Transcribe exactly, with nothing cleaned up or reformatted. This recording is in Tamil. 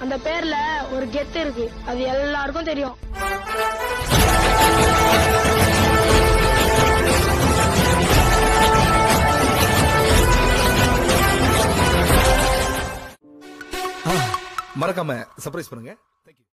அந்த பேர்ல ஒரு கெத்து இருக்கு, அது எல்லாருக்கும் தெரியும். மறக்காம சர்ப்ரைஸ் பண்ணுங்க.